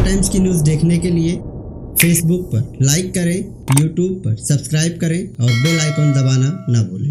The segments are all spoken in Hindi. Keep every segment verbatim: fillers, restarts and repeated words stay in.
टाइम्स की न्यूज़ देखने के लिए फेसबुक पर लाइक करें, यूट्यूब पर सब्सक्राइब करें और बेल आइकन दबाना ना भूलें।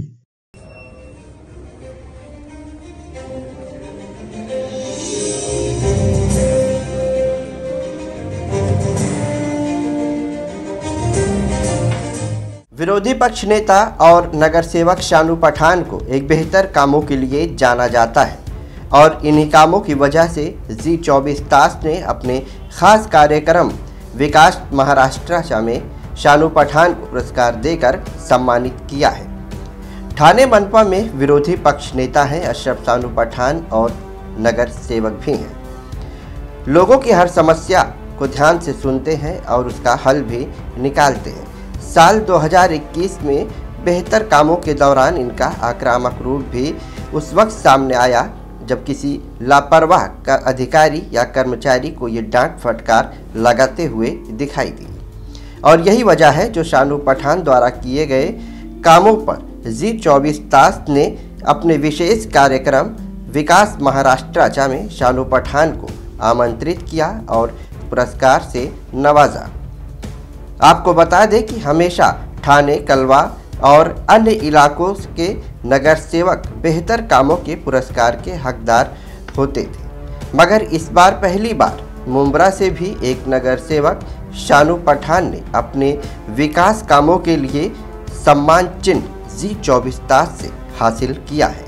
विरोधी पक्ष नेता और नगर सेवक शानू पठान को एक बेहतर कामों के लिए जाना जाता है और इन्हीं कामों की वजह से जी चौबीस तास ने अपने खास कार्यक्रम विकास महाराष्ट्र में शानू पठान को पुरस्कार देकर सम्मानित किया है। ठाणे मनपा में विरोधी पक्ष नेता हैं अशरफ शानू पठान और नगर सेवक भी हैं। लोगों की हर समस्या को ध्यान से सुनते हैं और उसका हल भी निकालते हैं। साल दो हज़ार इक्कीस में बेहतर कामों के दौरान इनका आक्रामक रूप भी उस वक्त सामने आया जब किसी लापरवाह का अधिकारी या कर्मचारी को ये डांट फटकार लगाते हुए दिखाई दी। और यही वजह है जो शानू पठान द्वारा किए गए कामों पर जी चौबीस तास ने अपने विशेष कार्यक्रम विकास महाराष्ट्र में शानू पठान को आमंत्रित किया और पुरस्कार से नवाजा। आपको बता दें कि हमेशा ठाणे, कलवा और अन्य इलाकों के नगर सेवक बेहतर कामों के पुरस्कार के हकदार होते थे, मगर इस बार पहली बार मुंब्रा से भी एक नगर सेवक शानू पठान ने अपने विकास कामों के लिए सम्मान चिन्ह जी चौबीस तास से हासिल किया है।